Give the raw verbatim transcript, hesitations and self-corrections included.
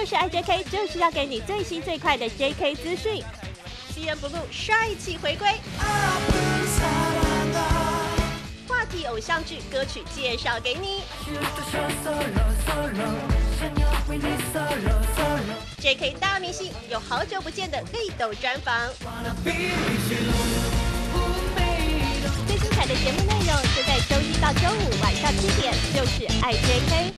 就是爱 J K， 就是要给你最新最快的 J K 资讯。C N Blue 帅气回归，话题偶像剧歌曲介绍给你。J K 大明星有好久不见的泪斗专访。最精彩的节目内容就在周一到周五晚上七点，就是爱 J K。